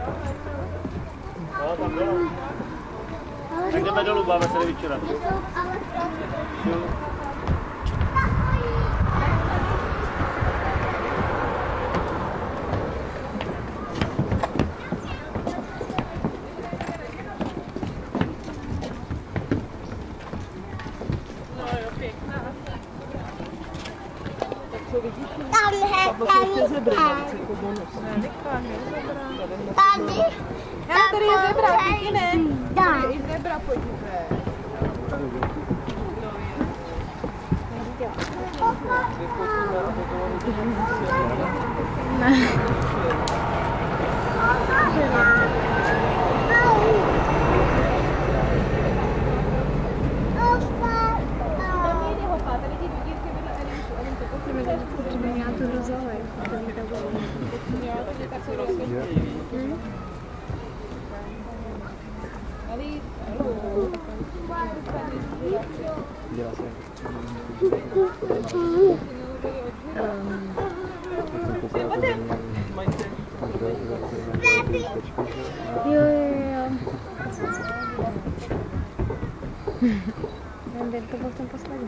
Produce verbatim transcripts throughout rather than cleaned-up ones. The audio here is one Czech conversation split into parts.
No, tam bylo. Tak jdeme dolů, máme se nevyčerat. Tam je, tam je zebra. Tady. Já tady je zebra, taky ne. Tady je i zebra, pojďme. Ne. Já to rozolej. Jo, jo, jo. Ten to byl ten poslední.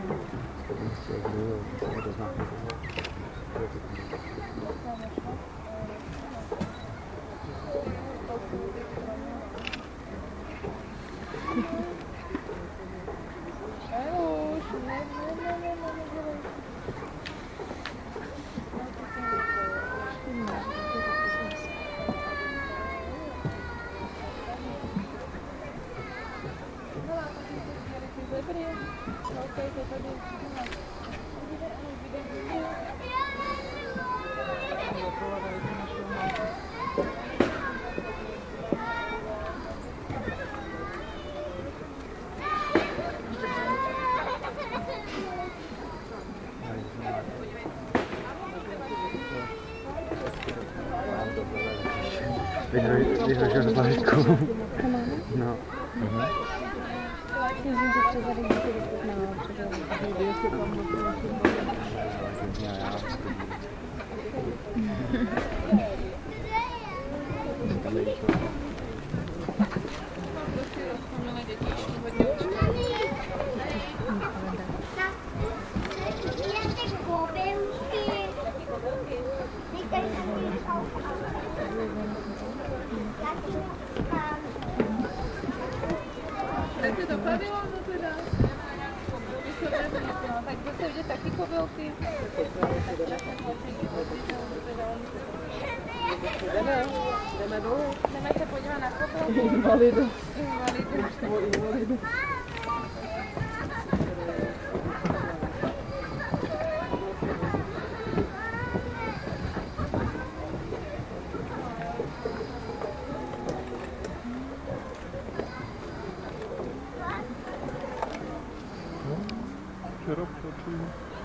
Vyhrožil z Mařitku. No. Myslím, že třeba když to vychutnalo, Tak to dopadilo, no teda. Tak zase jde taky kobylky. Jdeme, jdeme dolů. Jdeme se podívat na kobylky. Invalidu. Invalidu. Invalidu. Včera přečím.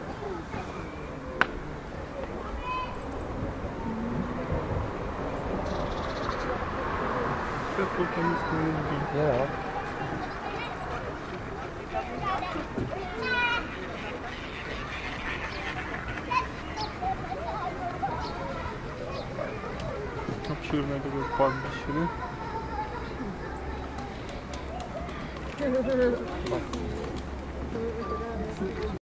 Světlo tam stojí. Jo. A černé to byl pak vyšli.